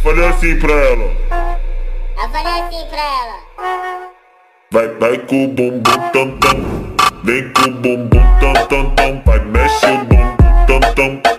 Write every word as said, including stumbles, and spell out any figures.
falei assim pra ela. Eu falei assim pra ela. Vai, vai com o bumbum tam tam. Vem com o bumbum tam tam tam. Vai, mexe o bumbum tam tam.